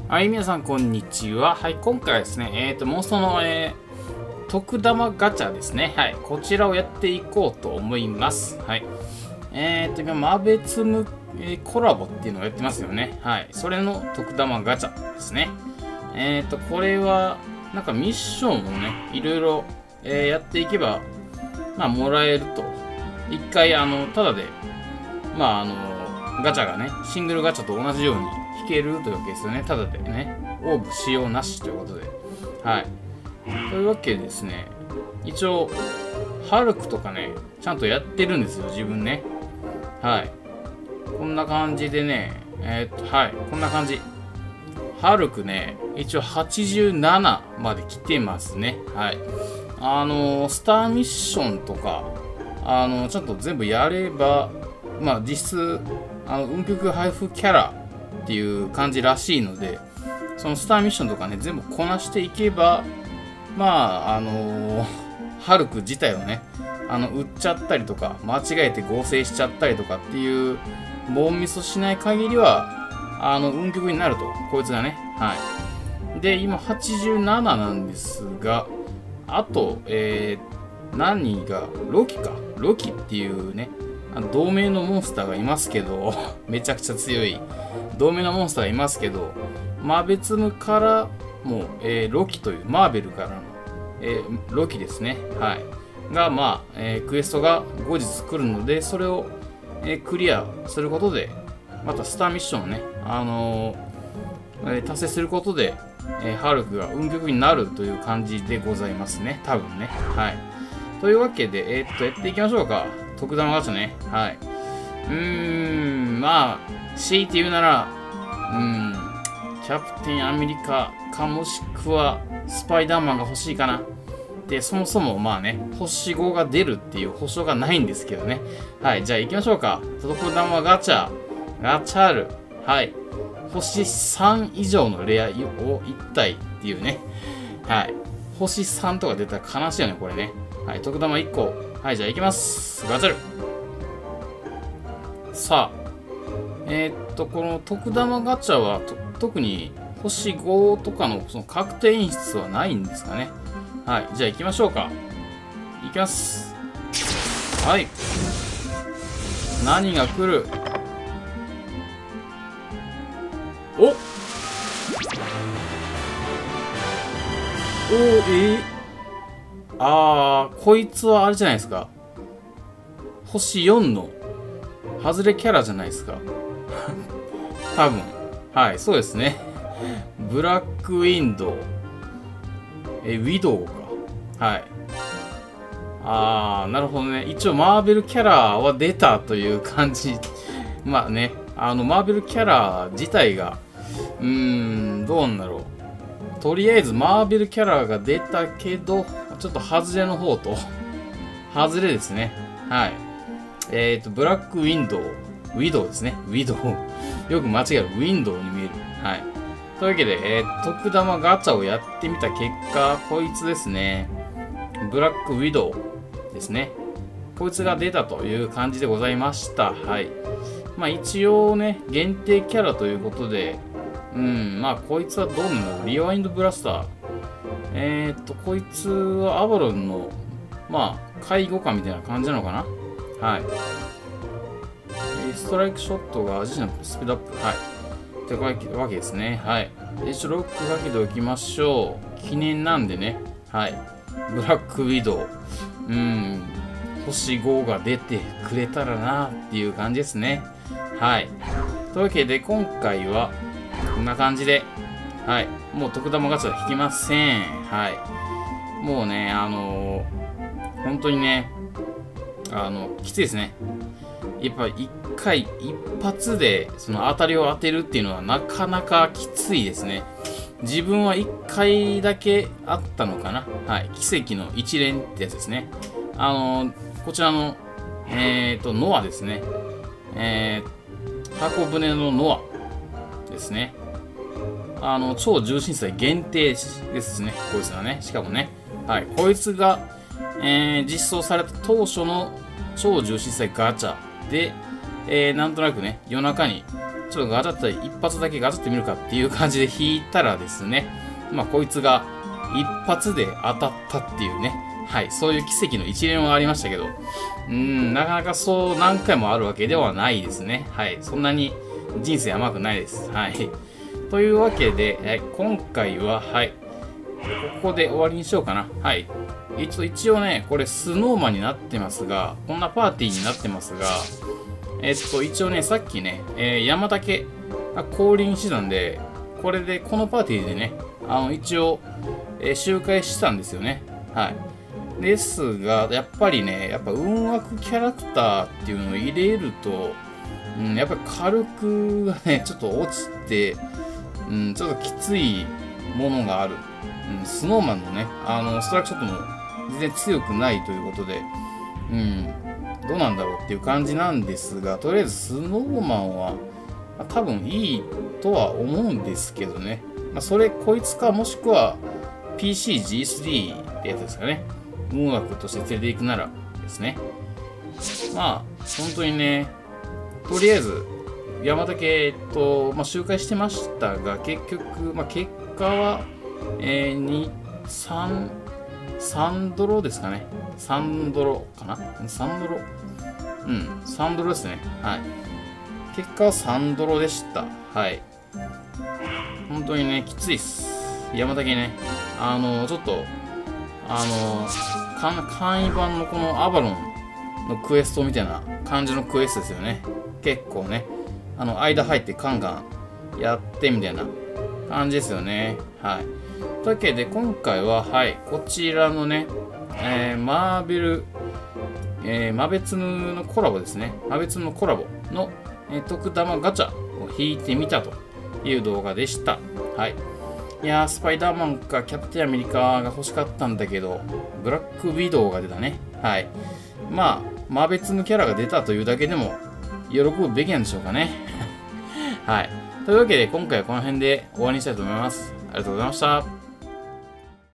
はい、皆さん、こんにちは。はい、今回はですね、モンストの、特玉ガチャですね。はい、こちらをやっていこうと思います。はい。今、マーベツム、コラボっていうのをやってますよね。はい、それの特玉ガチャですね。これは、なんかミッションをね、いろいろ、やっていけば、まあ、もらえると。一回、ただで、まあ、ガチャがね、シングルガチャと同じように引けるというわけですよね。ただでね、オーブ使用なしということで。はい。というわけでですね、一応、ハルクとかね、ちゃんとやってるんですよ、自分ね。はい。こんな感じでね、はい、こんな感じ。ハルクね、一応87まで来てますね。はい。スターミッションとか、ちゃんと全部やれば、まあ、実質、運極配布キャラっていう感じらしいので、そのスターミッションとかね、全部こなしていけば、まあ、ハルク自体をね、売っちゃったりとか、間違えて合成しちゃったりとかっていう、ボンミスしない限りは、運極になると、こいつがね。はい。で、今87なんですが、あと、何が、ロキか。ロキっていうね、同盟のモンスターがいますけど、めちゃくちゃ強い同盟のモンスターがいますけど、マーベツムからも、ロキという、マーベルからの、ロキですね。はい。が、まあ、クエストが後日来るので、それを、クリアすることで、またスターミッションをね、達成することで、ハルクが運極になるという感じでございますね。多分ね。はい。というわけで、やっていきましょうか。特段ガチャね。はい。まあ、強いて言うなら、キャプテンアメリカかもしくはスパイダーマンが欲しいかな。で、そもそもまあね、星5が出るっていう保証がないんですけどね。はい。じゃあ行きましょうか。特段ガチャ。ガチャル。はい。星3以上のレアを1体っていうね。はい。星3とか出たら悲しいよね、これね。はい。特玉1個。はい、じゃあ行きます。ガチャル。さあ。この特玉ガチャは特に星5とかのその確定演出はないんですかね。はい。じゃあ行きましょうか。行きます。はい。何が来る？おこいつはあれじゃないですか。星4の外れキャラじゃないですか。多分。はい、そうですね。ブラックウィンドウ。ウィドウか。はい。なるほどね。一応マーベルキャラは出たという感じ。まあね、マーベルキャラ自体が、どうなんだろう。とりあえずマーベルキャラが出たけど、ちょっと外れの方と、外れですね。はい。ブラックウィンドウ。ウィドウですね。ウィドウ。よく間違える。ウィンドウに見える。はい。というわけで、特玉ガチャをやってみた結果、こいつですね。ブラックウィドウですね。こいつが出たという感じでございました。はい。まあ一応ね、限定キャラということで、まあこいつはどうなの？リワインドブラスター。こいつはアバロンの、まあ、介護官みたいな感じなのかな？はい。ストライクショットが味じゃなくてスピードアップ。はい。というわけですね。はい。一応ロックかけておきましょう。記念なんでね。はい。ブラックウィドウ。星5が出てくれたらなっていう感じですね。はい。というわけで、今回は、こんな感じで、はい。もう特玉ガチャ引きません。はい。もうね、本当にね、きついですね。やっぱ一発でその当たりを当てるっていうのはなかなかきついですね。自分は1回だけあったのかな。はい。奇跡の一連ってやつですね。こちらの、ノアですね。箱舟のノアですね。超重心祭限定ですね。こいつがね。しかもね。はい。こいつが、実装された当初の超重心祭ガチャで、なんとなくね、夜中にちょっとガチャって一発だけガチャってみるかっていう感じで引いたらですね、まあこいつが一発で当たったっていうね、はい、そういう奇跡の一連はありましたけど、なかなかそう何回もあるわけではないですね。はい、そんなに人生甘くないです。はい。というわけで、はい、今回は、はい、ここで終わりにしようかな。はい。一応ね、これスノーマンになってますが、こんなパーティーになってますが、一応ね、さっきね、山竹が降臨してたんで、これで、このパーティーでね、一応、周回したんですよね。はい。ですが、やっぱりね、運悪キャラクターっていうのを入れると、やっぱり火力がね、ちょっと落ちて、ちょっときついものがある。スノーマンのね、ストライクショットも全然強くないということで、どうなんだろうっていう感じなんですが、とりあえずスノーマンは、多分いいとは思うんですけどね。こいつか、もしくは PCG3 ってやつですかね。運悪として連れていくならですね。まあ、本当にね、とりあえず、山竹周回してましたが、結局、結果は、3ドロですかね。3ドロかな ?3 ドロ3ドロですね。はい。結果は3ドロでした。はい。本当にね、きついっす。山竹ね。ちょっと、簡易版のこのアバロンのクエストみたいな感じのクエストですよね。結構ね、間入ってカンカンやってみたいな感じですよね。はい。というわけで、今回は、はい、こちらのね、マーベツムのコラボですね。マーベツムのコラボの、特玉ガチャを引いてみたという動画でした。はい。いやー、スパイダーマンかキャプテンアメリカが欲しかったんだけど、ブラックウィドウが出たね。はい。まあ、マーベツムキャラが出たというだけでも、喜ぶべきなんでしょうかね。はい。というわけで、今回はこの辺で終わりにしたいと思います。ありがとうございました。